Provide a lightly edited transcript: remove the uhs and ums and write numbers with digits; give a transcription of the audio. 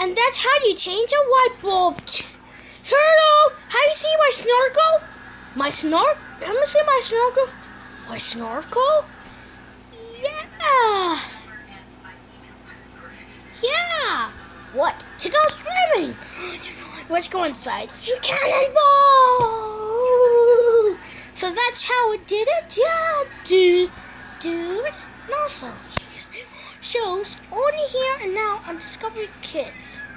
And that's how you change a light bulb. Hello, how you see my snorkel? Let me see my snorkel. My snorkel? Yeah. Yeah. What? To go swimming. Let's go inside. Cannonball! So that's how it did it? Yeah, dude. And also, shows only here and now on Discovery Kids.